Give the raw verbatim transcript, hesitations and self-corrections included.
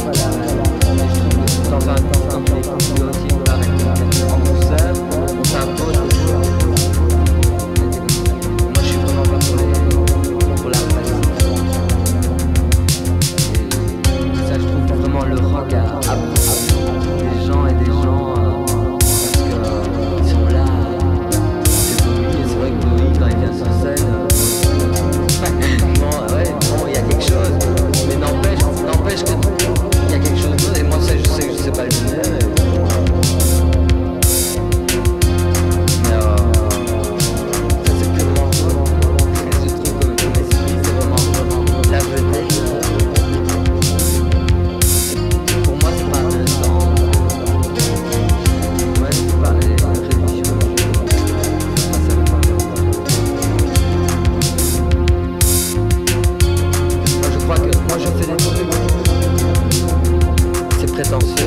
Dans un temps comme les coups aussi, on arrête en concert, on s'impose. Moi je suis vraiment pas pour, les, pour la race. Et ça je trouve vraiment le rock à, à des gens et des gens euh, parce qu'ils sont là. C'est Bowie, et c'est vrai que Bowie quand il vient sur scène, euh, bon, ouais, bon, il y a quelque chose, mais n'empêche, n'empêche que il y a quelque chose d'autre, et moi ça, je sais que je sais pas le dire. Mais euh, ça c'est purement moi. Je trouve que le esprit c'est vraiment, vraiment la vedette. Pour moi c'est pas intéressant. Ouais, c'est pas les religions. Ça, ça me parle. Moi je crois que moi je fais des trucs. C'est prétentieux.